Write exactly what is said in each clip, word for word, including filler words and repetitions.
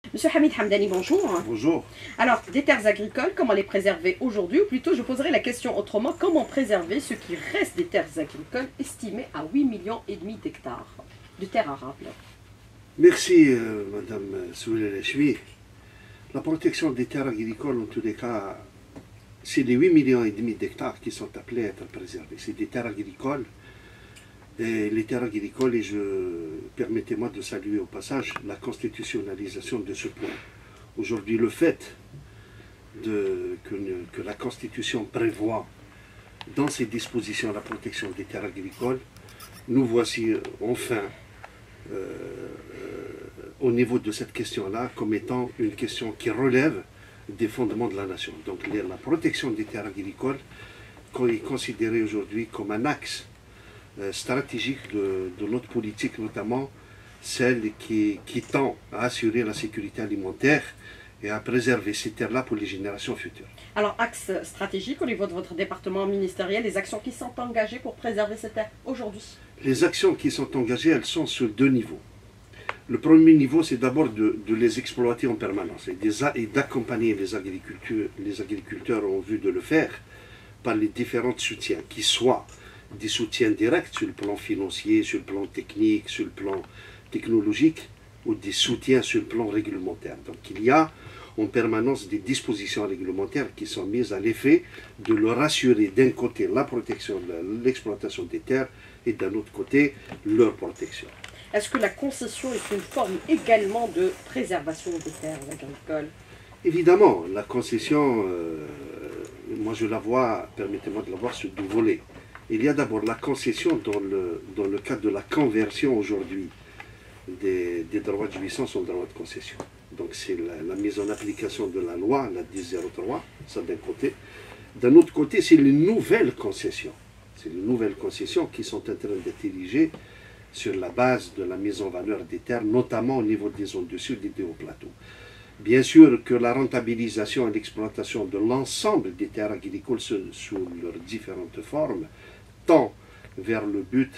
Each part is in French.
Monsieur Hamid Hamdani, bonjour. Bonjour. Alors, des terres agricoles, comment les préserver aujourd'hui? Ou plutôt, je poserai la question autrement, comment préserver ce qui reste des terres agricoles estimées à huit millions et demi d'hectares de terres arables? Merci, euh, Madame Souhel Lachmi. La protection des terres agricoles, en tous les cas, c'est les huit millions et demi d'hectares qui sont appelés à être préservés. C'est des terres agricoles. Et les terres agricoles, et je permettez-moi de saluer au passage la constitutionnalisation de ce point. Aujourd'hui, le fait de, que, que la Constitution prévoit dans ses dispositions la protection des terres agricoles, nous voici enfin euh, euh, au niveau de cette question-là comme étant une question qui relève des fondements de la nation. Donc la protection des terres agricoles est considérée aujourd'hui comme un axe stratégique de, de notre politique, notamment celle qui, qui tend à assurer la sécurité alimentaire et à préserver ces terres-là pour les générations futures. Alors, axe stratégique au niveau de votre département ministériel, les actions qui sont engagées pour préserver ces terres aujourd'hui? Les actions qui sont engagées, elles sont sur deux niveaux. Le premier niveau, c'est d'abord de, de les exploiter en permanence et d'accompagner les agriculteurs, les agriculteurs en vue de le faire par les différents soutiens, qui soient des soutiens directs sur le plan financier, sur le plan technique, sur le plan technologique, ou des soutiens sur le plan réglementaire. Donc il y a en permanence des dispositions réglementaires qui sont mises à l'effet de leur assurer d'un côté la protection, l'exploitation des terres, et d'un autre côté leur protection. Est-ce que la concession est une forme également de préservation des terres agricoles? Évidemment, la concession, euh, moi je la vois, permettez-moi de la voir sur deux volets. Il y a d'abord la concession dans le, dans le cadre de la conversion aujourd'hui des, des droits de jouissance en droits de concession. Donc c'est la, la mise en application de la loi, la dix zéro trois, ça d'un côté. D'un autre côté, c'est les nouvelles concessions. C'est les nouvelles concessions qui sont en train d'être érigées sur la base de la mise en valeur des terres, notamment au niveau des zones de sud et des hauts plateaux. Bien sûr que la rentabilisation et l'exploitation de l'ensemble des terres agricoles sous leurs différentes formes tend vers le but,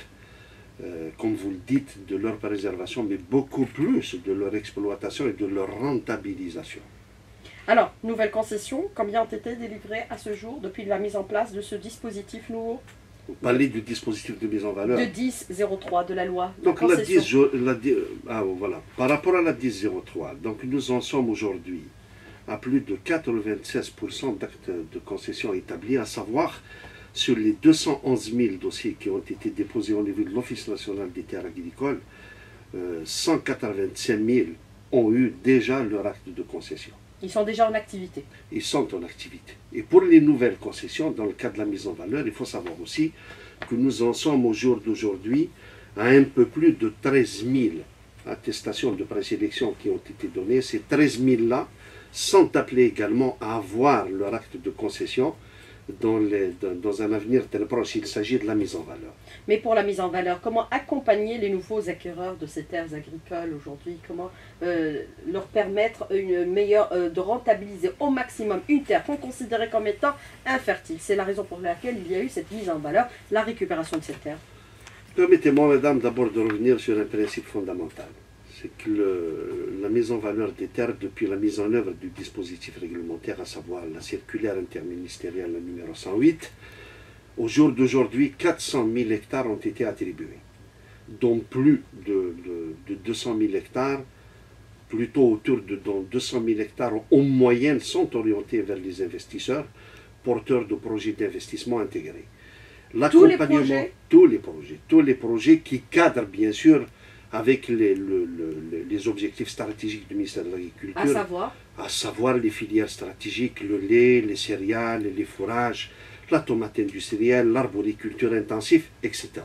euh, comme vous le dites, de leur préservation, mais beaucoup plus de leur exploitation et de leur rentabilisation. Alors, nouvelles concessions, combien ont été délivrées à ce jour depuis la mise en place de ce dispositif nouveau? Vous parlez du dispositif de mise en valeur de dix zéro trois de la loi. Donc la dix, la, ah, voilà. Par rapport à la dix zéro trois, donc nous en sommes aujourd'hui à plus de quatre-vingt-seize pour cent d'actes de concession établis, à savoir sur les deux cent onze mille dossiers qui ont été déposés au niveau de l'Office national des terres agricoles, euh, cent quatre-vingt-cinq mille ont eu déjà leur acte de concession. Ils sont déjà en activité. Ils sont en activité. Et pour les nouvelles concessions, dans le cadre de la mise en valeur, il faut savoir aussi que nous en sommes au jour d'aujourd'hui à un peu plus de treize mille attestations de présélection qui ont été données. Ces treize mille-là sont appelés également à avoir leur acte de concession dans, les, dans, dans un avenir très proche. Il s'agit de la mise en valeur. Mais pour la mise en valeur, comment accompagner les nouveaux acquéreurs de ces terres agricoles aujourd'hui? Comment euh, leur permettre une meilleure, euh, de rentabiliser au maximum une terre qu'on considérait comme étant infertile? C'est la raison pour laquelle il y a eu cette mise en valeur, la récupération de ces terres. Permettez-moi, mesdames, d'abord de revenir sur un principe fondamental. C'est que le, la mise en valeur des terres, depuis la mise en œuvre du dispositif réglementaire, à savoir la circulaire interministérielle numéro cent huit, au jour d'aujourd'hui, quatre cent mille hectares ont été attribués, dont plus de, de, de deux cent mille hectares, plutôt autour de dont deux cent mille hectares en moyenne, sont orientés vers les investisseurs, porteurs de projets d'investissement intégrés. Tous les projets Tous les projets, tous les projets qui cadrent bien sûr avec les, le, le, les objectifs stratégiques du ministère de l'Agriculture, à savoir à savoir les filières stratégiques, le lait, les céréales, les fourrages, la tomate industrielle, l'arboriculture intensive, et cetera.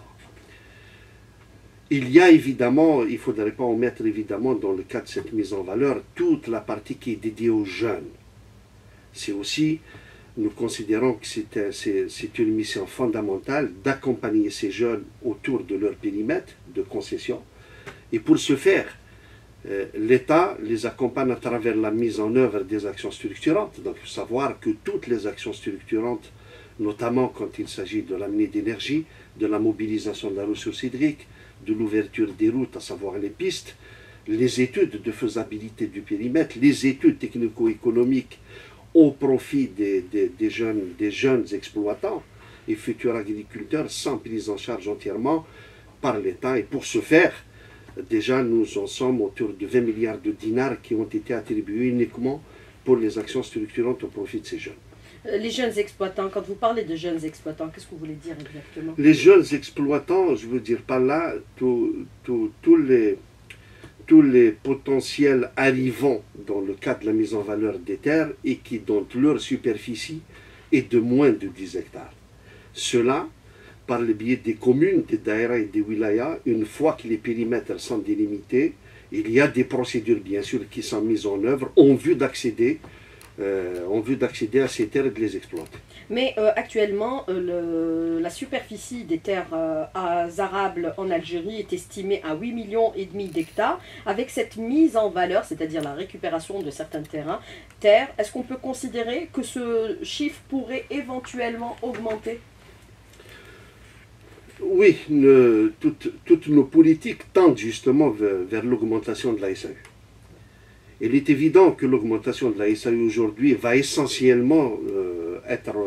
Il y a évidemment, il ne faudrait pas omettre évidemment dans le cadre de cette mise en valeur, toute la partie qui est dédiée aux jeunes. C'est aussi, nous considérons que c'est une mission fondamentale d'accompagner ces jeunes autour de leur périmètre de concession. Et pour ce faire, euh, l'État les accompagne à travers la mise en œuvre des actions structurantes. Donc, il faut savoir que toutes les actions structurantes, notamment quand il s'agit de l'amener d'énergie, de la mobilisation de la ressource hydrique, de l'ouverture des routes, à savoir les pistes, les études de faisabilité du périmètre, les études technico-économiques au profit des, des, des, jeunes, des jeunes exploitants et futurs agriculteurs sans prise en charge entièrement par l'État. Et pour ce faire, déjà nous en sommes autour de vingt milliards de dinars qui ont été attribués uniquement pour les actions structurantes au profit de ces jeunes. Les jeunes exploitants, quand vous parlez de jeunes exploitants, qu'est-ce que vous voulez dire exactement? Les jeunes exploitants, je veux dire par là, tous les, tous les potentiels arrivants dans le cadre de la mise en valeur des terres et qui, dont leur superficie est de moins de dix hectares. Cela, par le biais des communes, des daïras et des wilayas, une fois que les périmètres sont délimités, il y a des procédures bien sûr qui sont mises en œuvre en vue d'accéder euh, en vue d'accéder à ces terres et de les exploiter. Mais euh, actuellement, euh, le, la superficie des terres euh, arables en Algérie est estimée à huit millions et demi d'hectares. Avec cette mise en valeur, c'est-à-dire la récupération de certains terrains, terres, est-ce qu'on peut considérer que ce chiffre pourrait éventuellement augmenter? Oui, ne, toutes, toutes nos politiques tendent justement vers, vers l'augmentation de la S A U. Il est évident que l'augmentation de la S A U aujourd'hui va essentiellement euh, être,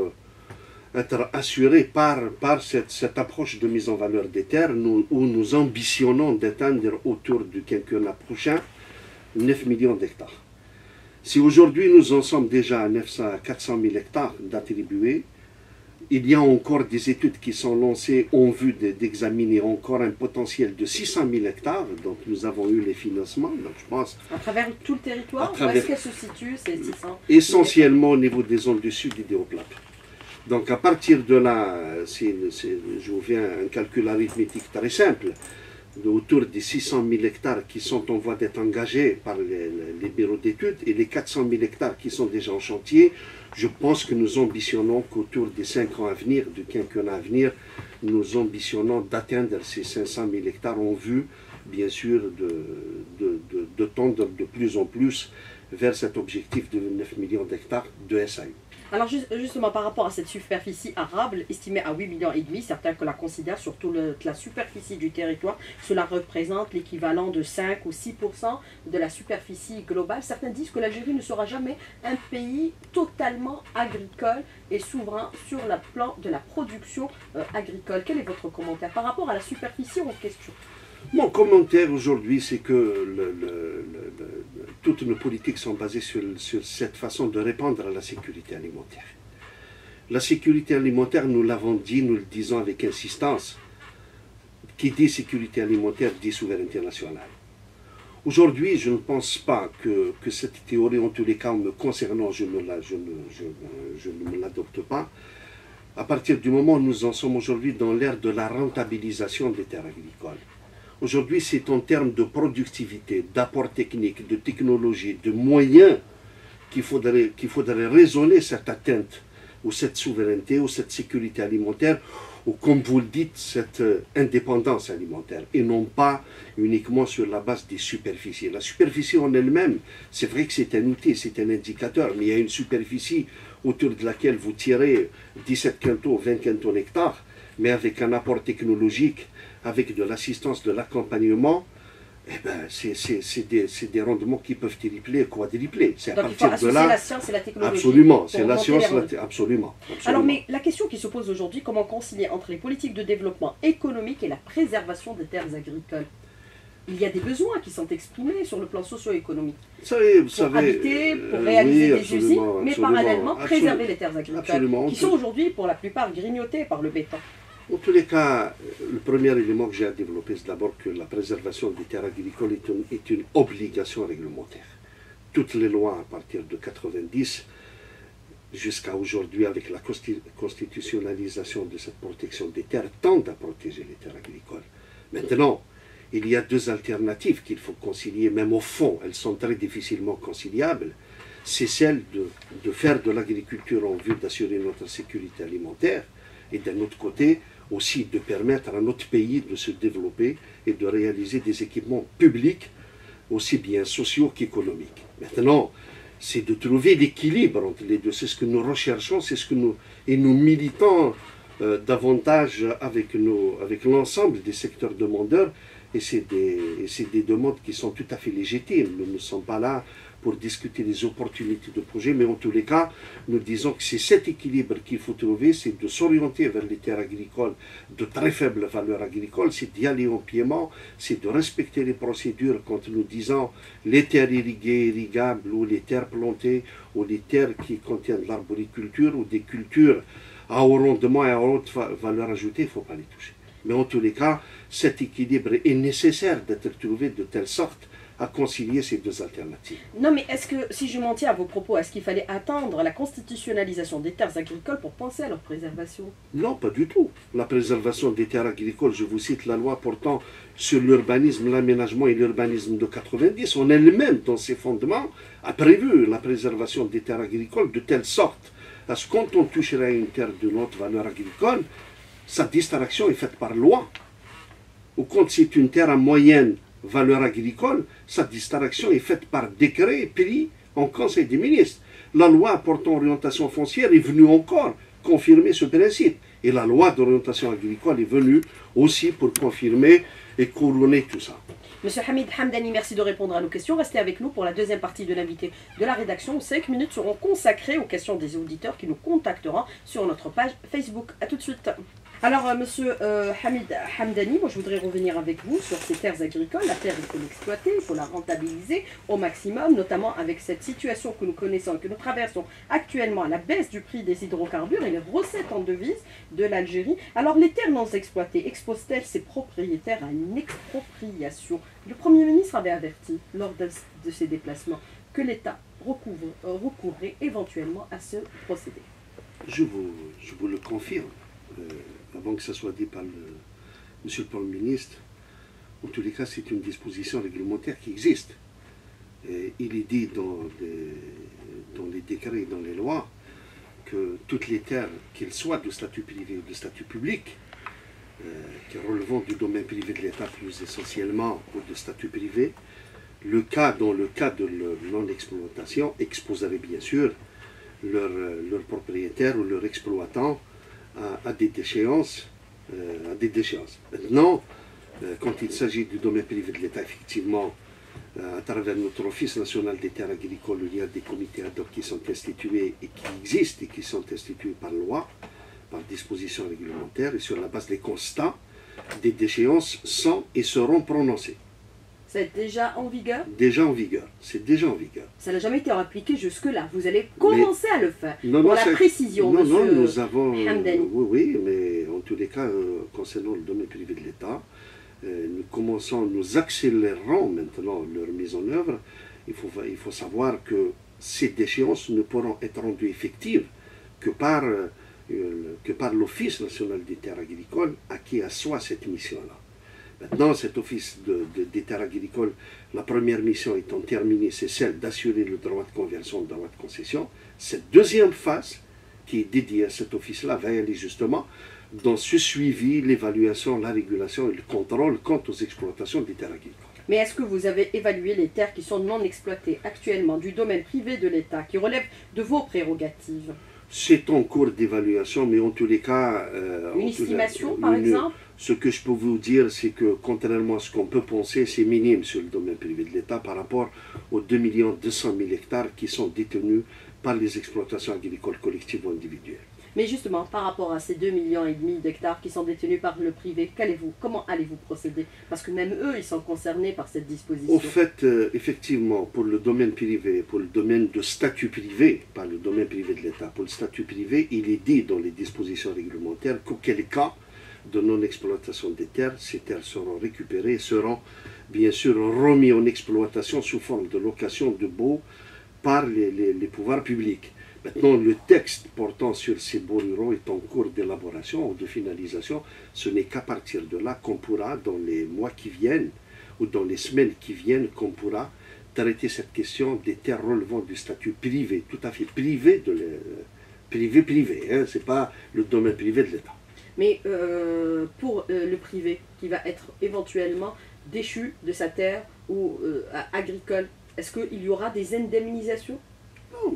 être assurée par, par cette, cette approche de mise en valeur des terres nous, où nous ambitionnons d'atteindre autour du quinquennat prochain neuf millions d'hectares. Si aujourd'hui nous en sommes déjà à neuf cents à quatre cent mille hectares d'attribués, il y a encore des études qui sont lancées en vue d'examiner encore un potentiel de six cent mille hectares, donc nous avons eu les financements, donc je pense... À travers tout le territoire, travers, où est-ce qu'elle se situe, ces six cents? Essentiellement au niveau des zones du sud et des hauts plateaux. Donc à partir de là, c'est, c'est, je vous viens un calcul arithmétique très simple, autour des six cent mille hectares qui sont en voie d'être engagés par les, les bureaux d'études et les quatre cent mille hectares qui sont déjà en chantier, je pense que nous ambitionnons qu'autour des cinq ans à venir, du quinquennat à venir, nous ambitionnons d'atteindre ces cinq cent mille hectares en vue, bien sûr, de, de, de, de tendre de plus en plus vers cet objectif de neuf millions d'hectares de S A U. Alors justement, par rapport à cette superficie arable, estimée à huit millions et demi, certains que la considèrent sur toute la superficie du territoire, cela représente l'équivalent de cinq ou six pour cent de la superficie globale. Certains disent que l'Algérie ne sera jamais un pays totalement agricole et souverain sur le plan de la production euh, agricole. Quel est votre commentaire par rapport à la superficie en question? Mon commentaire aujourd'hui, c'est que le, le, le, le, toutes nos politiques sont basées sur, sur cette façon de répondre à la sécurité alimentaire. La sécurité alimentaire, nous l'avons dit, nous le disons avec insistance, qui dit sécurité alimentaire dit souveraineté nationale. Aujourd'hui, je ne pense pas que, que cette théorie, en tous les cas, me concernant, je ne, la, je ne, je, je ne l'adopte pas. À partir du moment où nous en sommes aujourd'hui dans l'ère de la rentabilisation des terres agricoles. Aujourd'hui, c'est en termes de productivité, d'apport technique, de technologie, de moyens qu'il faudrait, qu'il faudrait raisonner cette atteinte ou cette souveraineté ou cette sécurité alimentaire ou, comme vous le dites, cette indépendance alimentaire et non pas uniquement sur la base des superficies. La superficie en elle-même, c'est vrai que c'est un outil, c'est un indicateur, mais il y a une superficie autour de laquelle vous tirez dix-sept quintaux, vingt quintaux hectares, mais avec un apport technologique, avec de l'assistance, de l'accompagnement, eh ben, c'est des, des rendements qui peuvent tripler, quadrupler. C'est à Donc partir il faut de là. la science et la technologie. Absolument, c'est la science, la, absolument, absolument. Alors, mais la question qui se pose aujourd'hui, comment concilier entre les politiques de développement économique et la préservation des terres agricoles? Il y a des besoins qui sont exprimés sur le plan socio-économique. Vous savez, vous pour savez, habiter, pour réaliser oui, des usines, mais absolument, parallèlement préserver absolument, les terres agricoles, absolument. qui sont aujourd'hui pour la plupart grignotées par le béton. En tous les cas, le premier élément que j'ai à développer, c'est d'abord que la préservation des terres agricoles est une, est une obligation réglementaire. Toutes les lois à partir de quatre-vingt-dix jusqu'à aujourd'hui, avec la constitutionnalisation de cette protection des terres, tendent à protéger les terres agricoles. Maintenant, il y a deux alternatives qu'il faut concilier, même au fond, elles sont très difficilement conciliables. C'est celle de, de faire de l'agriculture en vue d'assurer notre sécurité alimentaire, et d'un autre côté, aussi de permettre à notre pays de se développer et de réaliser des équipements publics, aussi bien sociaux qu'économiques. Maintenant, c'est de trouver l'équilibre entre les deux. C'est ce que nous recherchons, c'est ce que nous, et nous militons euh, davantage avec, nos, avec l'ensemble des secteurs demandeurs, et c'est des, et c'est des demandes qui sont tout à fait légitimes. Nous ne sommes pas là pour discuter des opportunités de projet, mais en tous les cas, nous disons que c'est cet équilibre qu'il faut trouver, c'est de s'orienter vers les terres agricoles de très faible valeur agricole, c'est d'y aller en piémont, c'est de respecter les procédures quand nous disons les terres irriguées, irrigables, ou les terres plantées, ou les terres qui contiennent de l'arboriculture, ou des cultures à haut rendement et à haute valeur ajoutée, il ne faut pas les toucher. Mais en tous les cas, cet équilibre est nécessaire d'être trouvé de telle sorte à concilier ces deux alternatives. Non, mais est-ce que, si je m'en tiens à vos propos, est-ce qu'il fallait attendre la constitutionnalisation des terres agricoles pour penser à leur préservation? Non, pas du tout. La préservation des terres agricoles, je vous cite la loi portant sur l'urbanisme, l'aménagement et l'urbanisme de quatre-vingt-dix, en elle-même, dans ses fondements, a prévu la préservation des terres agricoles de telle sorte à ce que quand on toucherait à une terre de notre valeur agricole, sa distraction est faite par loi. Ou quand c'est une terre à moyenne valeur agricole, sa distraction est faite par décret pris en Conseil des ministres. La loi portant orientation foncière est venue encore confirmer ce principe. Et la loi d'orientation agricole est venue aussi pour confirmer et couronner tout ça. Monsieur Hamid Hamdani, merci de répondre à nos questions. Restez avec nous pour la deuxième partie de l'invité de la rédaction où cinq minutes seront consacrées aux questions des auditeurs qui nous contacteront sur notre page Facebook. A tout de suite. Alors, euh, monsieur euh, Hamid Hamdani, moi je voudrais revenir avec vous sur ces terres agricoles. La terre, il faut l'exploiter, il faut la rentabiliser au maximum, notamment avec cette situation que nous connaissons et que nous traversons actuellement, la baisse du prix des hydrocarbures et les recettes en devises de l'Algérie. Alors, les terres non exploitées exposent-elles ses propriétaires à une expropriation? Le Premier ministre avait averti lors de, de ses déplacements que l'État recouvre, euh, recourrait éventuellement à ce procédé. Je vous, je vous le confirme. Euh, avant que ça soit dit par le Monsieur le Premier ministre, en tous les cas, c'est une disposition réglementaire qui existe. Et il est dit dans les, dans les décrets et dans les lois que toutes les terres, qu'elles soient de statut privé ou de statut public, euh, qui relevant du domaine privé de l'État plus essentiellement ou de statut privé, le cas, dans le cas de leur non-exploitation, exposerait bien sûr leur, leur propriétaire ou leur exploitant à, à des déchéances. Euh, à des déchéances. Maintenant, euh, quand il s'agit du domaine privé de l'État, effectivement, euh, à travers notre Office national des terres agricoles, il y a des comités ad hoc qui sont institués et qui existent et qui sont institués par loi, par disposition réglementaire, et sur la base des constats, des déchéances sont et seront prononcées. C'est déjà en vigueur? Déjà en vigueur, c'est déjà en vigueur. Ça n'a jamais été appliqué jusque-là. Vous allez commencer mais, à le faire. Non, pour non, la précision, non, monsieur non, nous avons, Hamdani. Euh, oui, oui, mais en tous les cas, euh, concernant le domaine privé de l'État, euh, nous commençons, nous accélérons maintenant leur mise en œuvre. Il faut, il faut savoir que ces déchéances ne pourront être rendues effectives que par, euh, que par l'Office national des terres agricoles à qui assoit cette mission-là. Maintenant, cet office de, de, des terres agricoles, la première mission étant terminée, c'est celle d'assurer le droit de conversion, le droit de concession. Cette deuxième phase, qui est dédiée à cet office-là, va aller justement dans ce suivi, l'évaluation, la régulation et le contrôle quant aux exploitations des terres agricoles. Mais est-ce que vous avez évalué les terres qui sont non exploitées actuellement du domaine privé de l'État, qui relèvent de vos prérogatives? C'est en cours d'évaluation, mais en tous les cas... Euh, une estimation, cas, par une, exemple? Ce que je peux vous dire, c'est que, contrairement à ce qu'on peut penser, c'est minime sur le domaine privé de l'État par rapport aux deux millions deux cent mille hectares qui sont détenus par les exploitations agricoles collectives ou individuelles. Mais justement, par rapport à ces deux millions et demi d'hectares qui sont détenus par le privé, qu'allez-vous, comment allez-vous procéder? Parce que même eux, ils sont concernés par cette disposition. Au fait, euh, effectivement, pour le domaine privé, pour le domaine de statut privé, pas le domaine privé de l'État, pour le statut privé, il est dit dans les dispositions réglementaires qu'auquel cas de non-exploitation des terres, ces terres seront récupérées et seront bien sûr remis en exploitation sous forme de location de baux par les, les, les pouvoirs publics. Maintenant, le texte portant sur ces baux ruraux est en cours d'élaboration ou de finalisation. Ce n'est qu'à partir de là qu'on pourra, dans les mois qui viennent ou dans les semaines qui viennent, qu'on pourra traiter cette question des terres relevant du statut privé, tout à fait privé, de privé, privé, hein, ce n'est pas le domaine privé de l'État. Mais euh, pour euh, le privé qui va être éventuellement déchu de sa terre ou euh, agricole, est-ce qu'il y aura des indemnisations? Non,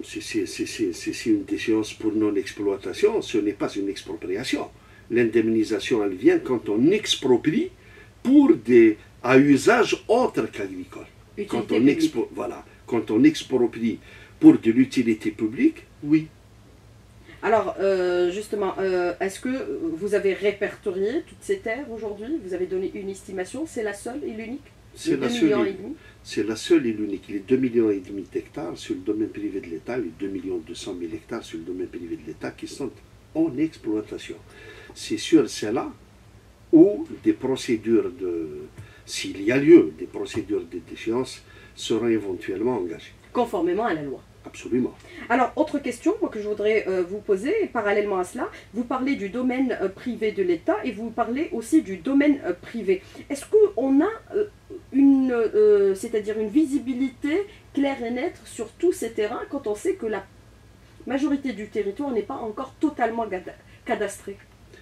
c'est une déchéance pour non-exploitation, ce n'est pas une expropriation. L'indemnisation, elle vient quand on exproprie pour des à usage autre qu'agricole. Quand Utilité on, publique. expo, voilà, quand on exproprie pour de l'utilité publique, oui. Alors, euh, justement, euh, est-ce que vous avez répertorié toutes ces terres aujourd'hui? Vous avez donné une estimation? C'est la seule et l'unique? C'est la, la seule et l'unique. Les deux millions et demi d'hectares sur le domaine privé de l'État, les deux millions deux cent mille hectares sur le domaine privé de l'État qui sont en exploitation. C'est sur cela où des procédures de, s'il y a lieu, des procédures de déchéance seront éventuellement engagées. Conformément à la loi. Absolument. Alors, autre question moi, que je voudrais euh, vous poser, parallèlement à cela, vous parlez du domaine euh, privé de l'État et vous parlez aussi du domaine euh, privé. Est-ce qu'on a euh, une, euh, c'est-à-dire une visibilité claire et nette sur tous ces terrains quand on sait que la majorité du territoire n'est pas encore totalement cadastré?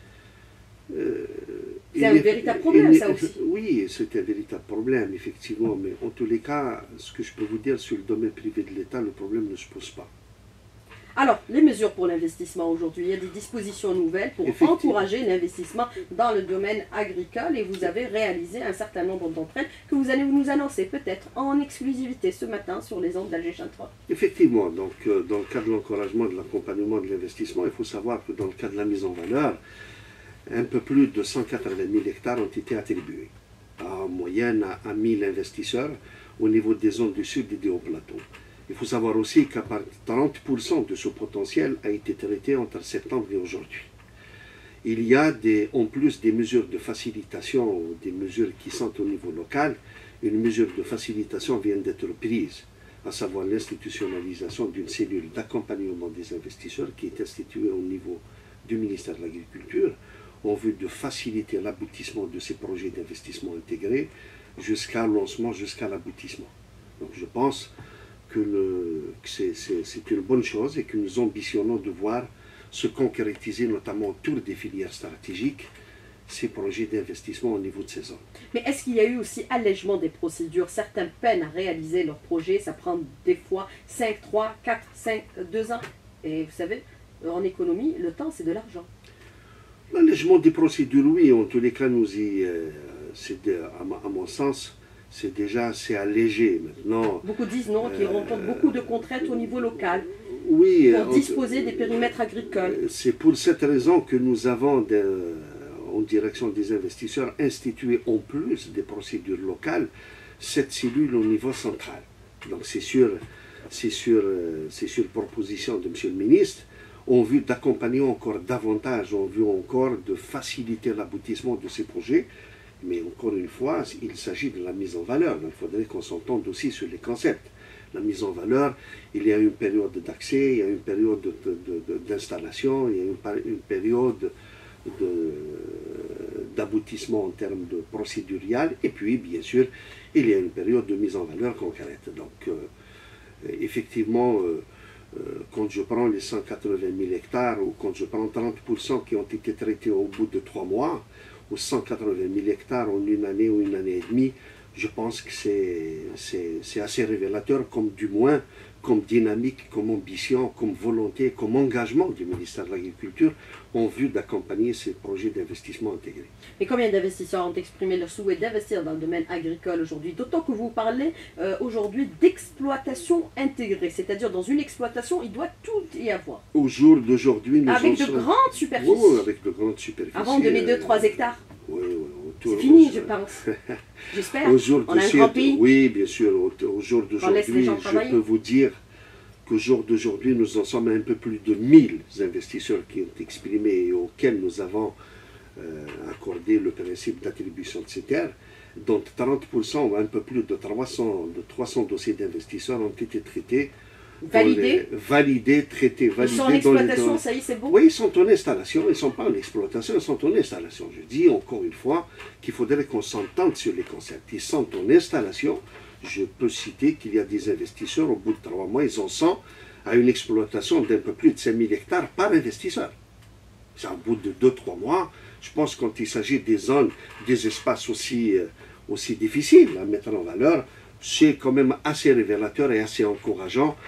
euh, C'est un est, véritable problème, ça aussi. Oui, c'est un véritable problème, effectivement. Mais en tous les cas, ce que je peux vous dire sur le domaine privé de l'État, le problème ne se pose pas. Alors, les mesures pour l'investissement aujourd'hui, il y a des dispositions nouvelles pour encourager l'investissement dans le domaine agricole et vous avez réalisé un certain nombre d'entre elles que vous allez nous annoncer peut-être en exclusivité ce matin sur les ondes d'Alger trois. Effectivement, donc euh, dans le cadre de l'encouragement de l'accompagnement de l'investissement, il faut savoir que dans le cadre de la mise en valeur, un peu plus de cent quatre-vingt mille hectares ont été attribués, en moyenne à mille investisseurs au niveau des zones du sud et des hauts plateaux. Il faut savoir aussi qu'à part trente pour cent de ce potentiel a été traité entre septembre et aujourd'hui. Il y a des, en plus des mesures de facilitation, des mesures qui sont au niveau local, une mesure de facilitation vient d'être prise, à savoir l'institutionnalisation d'une cellule d'accompagnement des investisseurs qui est instituée au niveau du ministère de l'Agriculture, en vue de faciliter l'aboutissement de ces projets d'investissement intégrés jusqu'à lancement, jusqu'à l'aboutissement. Donc je pense que, le, que c'est une bonne chose et que nous ambitionnons de voir se concrétiser, notamment autour des filières stratégiques, ces projets d'investissement au niveau de ces zones. Mais est-ce qu'il y a eu aussi allègement des procédures? Certains peinent à réaliser leurs projets, ça prend des fois cinq, trois, quatre, cinq, deux ans. Et vous savez, en économie, le temps c'est de l'argent. L'allègement des procédures, oui, en tous les cas, nous y, euh, de, à, à mon sens, c'est déjà assez allégé maintenant. Beaucoup disent non, qu'ils euh, rencontrent beaucoup de contraintes au niveau local oui, pour disposer des périmètres agricoles. C'est pour cette raison que nous avons, de, en direction des investisseurs, institué en plus des procédures locales, cette cellule au niveau central. Donc c'est sur, c'est sur, c'est sur proposition de M. le ministre, en vue d'accompagner encore davantage, en vue encore de faciliter l'aboutissement de ces projets. Mais encore une fois, il s'agit de la mise en valeur. Donc, il faudrait qu'on s'entende aussi sur les concepts. La mise en valeur, il y a une période d'accès, il y a une période d'installation, il y a une, une période d'aboutissement en termes de procédurial, et puis, bien sûr, il y a une période de mise en valeur concrète. Donc, euh, effectivement, euh, Euh, quand je prends les cent quatre-vingt mille hectares ou quand je prends trente pour cent qui ont été traités au bout de trois mois, ou cent quatre-vingt mille hectares en une année ou une année et demie, je pense que c'est assez révélateur, comme du moins comme dynamique, comme ambition, comme volonté, comme engagement du ministère de l'Agriculture en vue d'accompagner ces projets d'investissement intégrés. Mais combien d'investisseurs ont exprimé leur souhait d'investir dans le domaine agricole aujourd'hui? D'autant que vous parlez euh, aujourd'hui d'exploitation intégrée, c'est-à-dire dans une exploitation, il doit tout y avoir. Au jour d'aujourd'hui, nous Avec de sommes... grandes superficies. Oui, avec de grandes superficies. Avant de mes deux trois hectares. Oui, oui. C'est fini, je pense. J'espère. On a un grand pays. Oui, bien sûr. Au, au jour d'aujourd'hui, je peux vous dire qu'au jour d'aujourd'hui, nous en sommes à un peu plus de mille investisseurs qui ont exprimé et auxquels nous avons euh, accordé le principe d'attribution de ces terres, dont trente pour cent ou un peu plus de trois cents, de trois cents dossiers d'investisseurs ont été traités. Validés, validés, traités, validés. Ils sont en exploitation, ça y est, c'est bon? Oui, ils sont en installation, ils ne sont pas en exploitation, ils sont en installation. Je dis encore une fois qu'il faudrait qu'on s'entende sur les concepts. Ils sont en installation. Je peux citer qu'il y a des investisseurs, au bout de trois mois, ils en sont à une exploitation d'un peu plus de cinq mille hectares par investisseur. C'est au bout de deux trois mois. Je pense que quand il s'agit des zones, des espaces aussi, aussi difficiles à mettre en valeur, c'est quand même assez révélateur et assez encourageant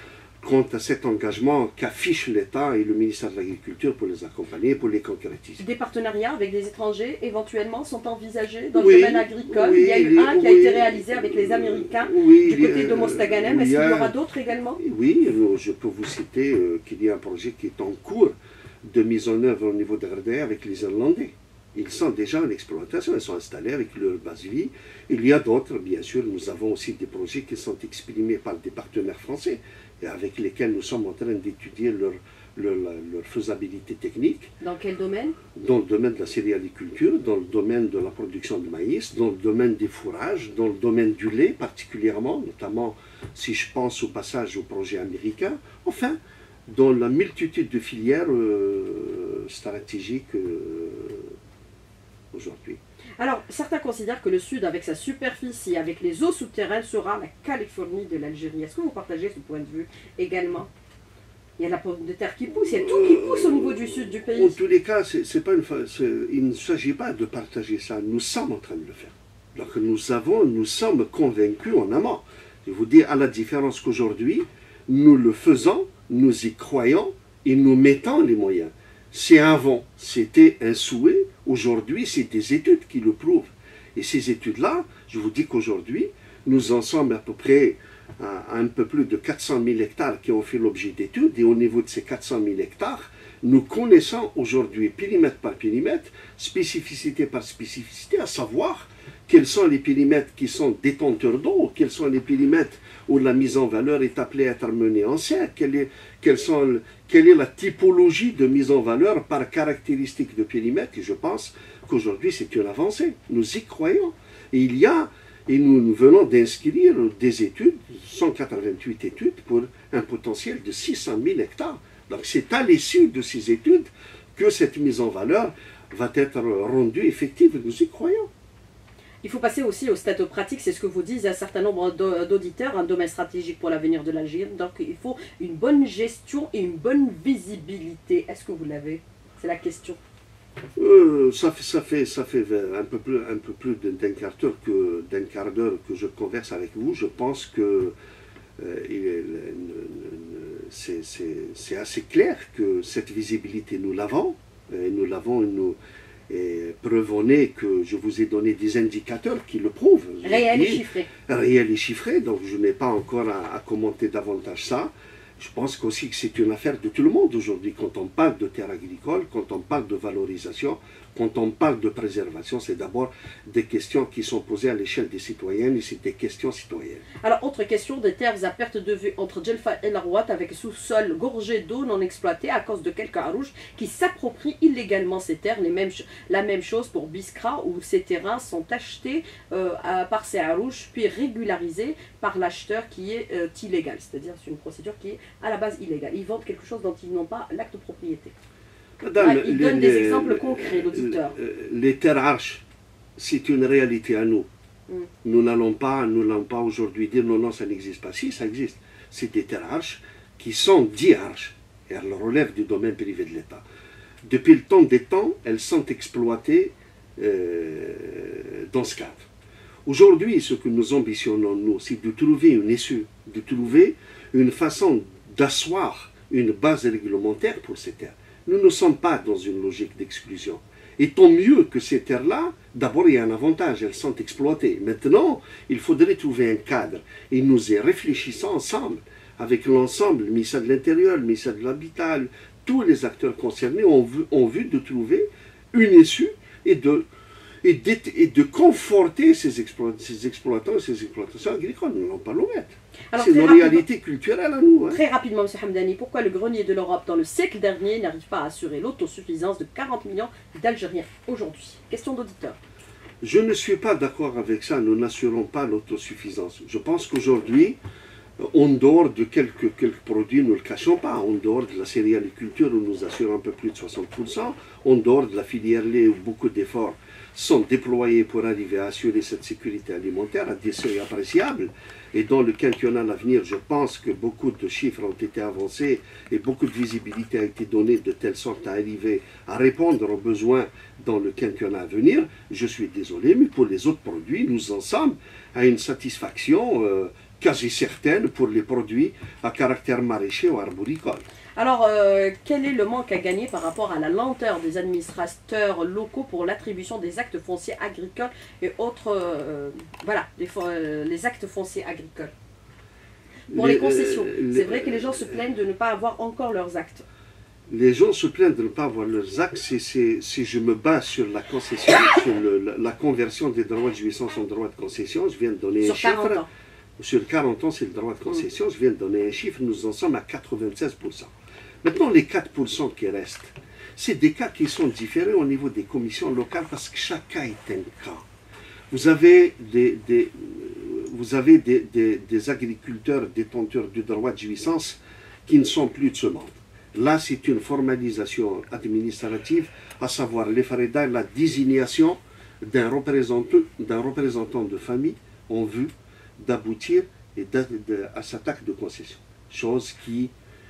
quant à cet engagement qu'affiche l'État et le ministère de l'Agriculture pour les accompagner, pour les concrétiser. Des partenariats avec des étrangers éventuellement sont envisagés dans Oui, le domaine agricole. oui, il y a eu les- un qui a oui, été réalisé avec les Américains oui, du côté euh, de Mostaganem. Est-ce il y qu'il y a- aura d'autres également? Oui, euh, je peux vous citer euh, qu'il y a un projet qui est en cours de mise en œuvre au niveau de Gardé avec les Irlandais. Ils sont déjà en exploitation, ils sont installés avec leur base vie. Il y a d'autres, bien sûr, nous avons aussi des projets qui sont exprimés par des partenaires français et avec lesquels nous sommes en train d'étudier leur, leur, leur faisabilité technique. Dans quel domaine? Dans le domaine de la céréaliculture, dans le domaine de la production de maïs, dans le domaine des fourrages, dans le domaine du lait particulièrement, notamment si je pense au passage au projet américain, enfin, dans la multitude de filières euh, stratégiques euh, aujourd'hui. Alors, certains considèrent que le Sud, avec sa superficie, avec les eaux souterraines, sera la Californie de l'Algérie. Est-ce que vous partagez ce point de vue également? Il y a la pomme de terre qui pousse, il y a tout qui pousse au niveau du sud du En pays. tous les cas, c'est, c'est pas une, fa- c'est- il ne s'agit pas de partager ça. Nous sommes en train de le faire. Donc nous avons, nous sommes convaincus en amont. Je vous dis, à la différence qu'aujourd'hui, nous le faisons, nous y croyons et nous mettons les moyens. C'est avant, c'était un souhait. Aujourd'hui, c'est des études qui le prouvent. Et ces études-là, je vous dis qu'aujourd'hui, nous en sommes à peu près à un peu plus de quatre cent mille hectares qui ont fait l'objet d'études. Et au niveau de ces quatre cent mille hectares, nous connaissons aujourd'hui, périmètre par périmètre, spécificité par spécificité, à savoir quels sont les périmètres qui sont détenteurs d'eau, quels sont les périmètres où la mise en valeur est appelée à être menée en serre, quelle est, quelles sont, quelle est la typologie de mise en valeur par caractéristique de périmètre. Et je pense qu'aujourd'hui, c'est une avancée. Nous y croyons. Et il y a, et nous, nous venons d'inscrire des études, cent quatre-vingt-huit études, pour un potentiel de six cent mille hectares. Donc c'est à l'issue de ces études que cette mise en valeur va être rendue effective. Nous y croyons. Il faut passer aussi au stade pratique, c'est ce que vous disent un certain nombre d'auditeurs, un domaine stratégique pour l'avenir de l'Algérie. Donc il faut une bonne gestion et une bonne visibilité. Est-ce que vous l'avez? C'est la question. Euh, ça, fait, ça, fait, ça fait un peu plus, un peu plus d'un quart d'heure que, d'un quart d'heure que je converse avec vous. Je pense que euh, c'est assez clair que cette visibilité, nous l'avons. Nous l'avons, nous... Et preuve en est que je vous ai donné des indicateurs qui le prouvent. Réel et chiffré. Réel et chiffré, donc je n'ai pas encore à, à commenter davantage ça. Je pense qu'aussi que c'est une affaire de tout le monde aujourd'hui. Quand on parle de terre agricole, quand on parle de valorisation, quand on parle de préservation, c'est d'abord des questions qui sont posées à l'échelle des citoyennes et c'est des questions citoyennes. Alors, autre question, des terres à perte de vue entre Djelfa et Larouat avec sous-sol gorgé d'eau non exploité à cause de quelques Harouches qui s'approprient illégalement ces terres. Les mêmes, la même chose pour Biskra où ces terrains sont achetés euh, à, par ces Harouches puis régularisés par l'acheteur qui est euh, illégal. C'est-à-dire c'est une procédure qui est à la base illégale. Ils vendent quelque chose dont ils n'ont pas l'acte de propriété. Madame, ah, il donne les, des exemples concrets, l'auditeur. Les terres arches, c'est une réalité à nous. Mm. Nous n'allons pas, nous n'allons pas aujourd'hui dire non, non, ça n'existe pas. Si, ça existe. C'est des terres arches qui sont dites arches. Et elles relèvent du domaine privé de l'État. Depuis le temps des temps, elles sont exploitées euh, dans ce cadre. Aujourd'hui, ce que nous ambitionnons, nous, c'est de trouver une issue, de trouver une façon d'asseoir une base réglementaire pour ces terres. Nous ne sommes pas dans une logique d'exclusion. Et tant mieux que ces terres-là, d'abord il y a un avantage, elles sont exploitées. Maintenant, il faudrait trouver un cadre. Et nous y réfléchissons ensemble, avec l'ensemble, le ministère de l'Intérieur, le ministère de l'Habitat, tous les acteurs concernés ont vu, ont vu de trouver une issue et de, et de, et de conforter ces, exploit, ces exploitants et ces exploitations agricoles. Nous n'allons pas l'omettre. C'est une réalité culturelle à nous. Hein. Très rapidement, M. Hamdani, pourquoi le grenier de l'Europe dans le siècle dernier n'arrive pas à assurer l'autosuffisance de quarante millions d'Algériens aujourd'hui? Question d'auditeur. Je ne suis pas d'accord avec ça, nous n'assurons pas l'autosuffisance. Je pense qu'aujourd'hui, en dehors de quelques, quelques produits, nous ne le cachons pas, en dehors de la céréaliculture où nous assurons un peu plus de soixante pour cent, en dehors de la filière lait où beaucoup d'efforts sont déployés pour arriver à assurer cette sécurité alimentaire à des seuils appréciables. Et dans le quinquennat à l'avenir, je pense que beaucoup de chiffres ont été avancés et beaucoup de visibilité a été donnée de telle sorte à arriver à répondre aux besoins dans le quinquennat à venir. Je suis désolé, mais pour les autres produits, nous en sommes à une satisfaction euh, quasi certaine pour les produits à caractère maraîcher ou arboricole. Alors, euh, quel est le manque à gagner par rapport à la lenteur des administrateurs locaux pour l'attribution des actes fonciers agricoles et autres, euh, voilà, les, euh, les actes fonciers agricoles? Pour les, les concessions, euh, c'est vrai que les gens se plaignent de ne pas avoir encore leurs actes. Les gens se plaignent de ne pas avoir leurs actes. Si je me base sur la concession, sur le, la, la conversion des droits de jouissance en droits de concession, je viens de donner sur un chiffre. quarante ans. Sur quarante ans, c'est le droit de concession. Mmh. Je viens de donner un chiffre. Nous en sommes à quatre-vingt-seize pour cent. Maintenant, les quatre pour cent qui restent, c'est des cas qui sont différents au niveau des commissions locales parce que chaque cas est un cas. Vous avez des, des, vous avez des, des, des agriculteurs détenteurs du droit de jouissance qui ne sont plus de ce monde. Là, c'est une formalisation administrative, à savoir les FREDA, la désignation d'un représentant, d'un représentant de famille en vue d'aboutir et de, de, à cet acte de concession. Chose qui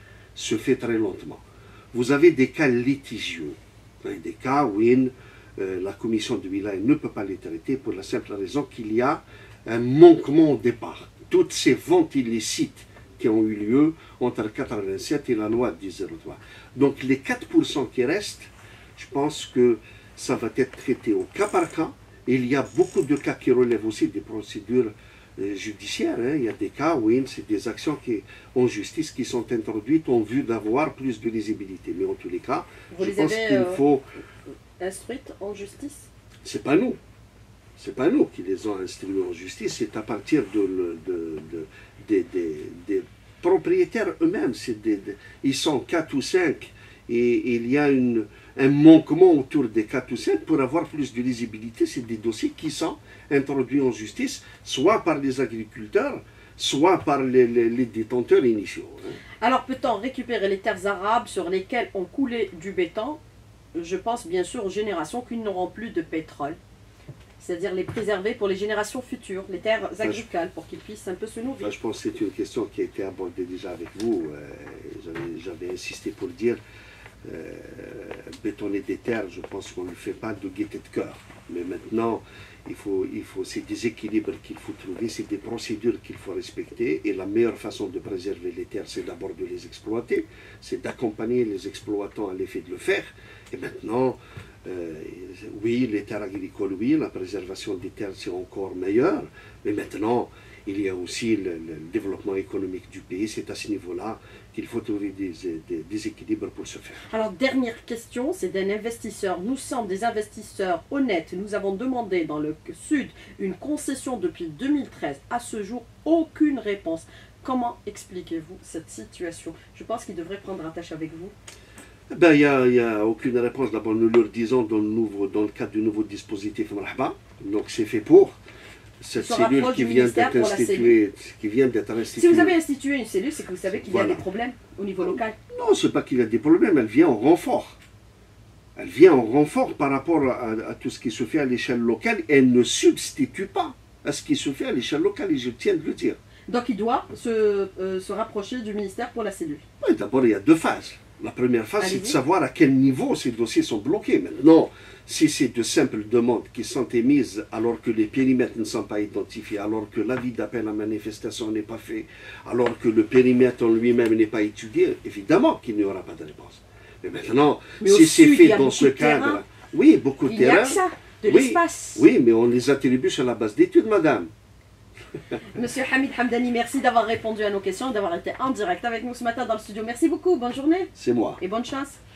se fait très lentement. Vous avez des cas litigieux, des cas où une, euh, la commission de wilaya ne peut pas les traiter pour la simple raison qu'il y a un manquement au départ. Toutes ces ventes illicites qui ont eu lieu entre quatre-vingt-sept et la loi dix zéro trois. Donc les quatre pour cent qui restent, je pense que ça va être traité au cas par cas. Et il y a beaucoup de cas qui relèvent aussi des procédures euh, judiciaires. Hein. Il y a des cas où c'est des actions qui, en justice qui sont introduites en vue d'avoir plus de lisibilité. Mais en tous les cas, vous je les pense avez qu'il euh, faut... instruites en justice? C'est pas nous. C'est pas nous qui les ont instruits en justice, c'est à partir de, de, de, de, de, des propriétaires eux-mêmes. Ils sont quatre ou cinq et il y a une, un manquement autour des quatre ou cinq pour avoir plus de lisibilité. C'est des dossiers qui sont introduits en justice, soit par les agriculteurs, soit par les, les, les détenteurs initiaux. Alors peut-on récupérer les terres arables sur lesquelles on coulait du béton? Je pense bien sûr aux générations qui n'auront plus de pétrole. C'est-à-dire les préserver pour les générations futures, les terres agricoles, pour qu'ils puissent un peu se nourrir. Là, je pense que c'est une question qui a été abordée déjà avec vous. Euh, J'avais insisté pour dire, euh, bétonner des terres, je pense qu'on ne le fait pas de gaieté de cœur. Mais maintenant, il faut, il faut, c'est des équilibres qu'il faut trouver, c'est des procédures qu'il faut respecter. Et la meilleure façon de préserver les terres, c'est d'abord de les exploiter, c'est d'accompagner les exploitants à l'effet de le faire. Et maintenant, Euh, oui, les terres agricoles, oui, la préservation des terres, c'est encore meilleur, mais maintenant, il y a aussi le, le développement économique du pays, c'est à ce niveau-là qu'il faut trouver des, des, des équilibres pour ce faire. Alors, dernière question, c'est d'un investisseur. Nous sommes des investisseurs honnêtes, nous avons demandé dans le Sud une concession depuis deux mille treize, à ce jour, aucune réponse. Comment expliquez-vous cette situation? Je pense qu'il devrait prendre attache avec vous. Ben, il n'y a, a aucune réponse. D'abord, nous leur disons dans le, nouveau, dans le cadre du nouveau dispositif Marhaba, donc c'est fait pour cette cellule qui vient d'être instituée, qui vient d'être instituée. Si vous avez institué une cellule, c'est que vous savez qu'il voilà. y a des problèmes au niveau local. Non, ce n'est pas qu'il y a des problèmes, elle vient en renfort. Elle vient en renfort par rapport à, à tout ce qui se fait à l'échelle locale et elle ne substitue pas à ce qui se fait à l'échelle locale, et je tiens de le dire. Donc il doit se, euh, se rapprocher du ministère pour la cellule. Oui, d'abord, il y a deux phases. La première phase, c'est de savoir à quel niveau ces dossiers sont bloqués. Maintenant, si c'est de simples demandes qui sont émises alors que les périmètres ne sont pas identifiés, alors que l'avis d'appel à manifestation n'est pas fait, alors que le périmètre en lui-même n'est pas étudié, évidemment qu'il n'y aura pas de réponse. Mais maintenant, mais si c'est fait dans ce cadre, oui, beaucoup de terrain. Il y a que ça, de oui, l'espace. Oui, mais on les attribue sur la base d'études, madame. Monsieur Hamid Hamdani, merci d'avoir répondu à nos questions et d'avoir été en direct avec nous ce matin dans le studio. Merci beaucoup, bonne journée. C'est moi. Et bonne chance.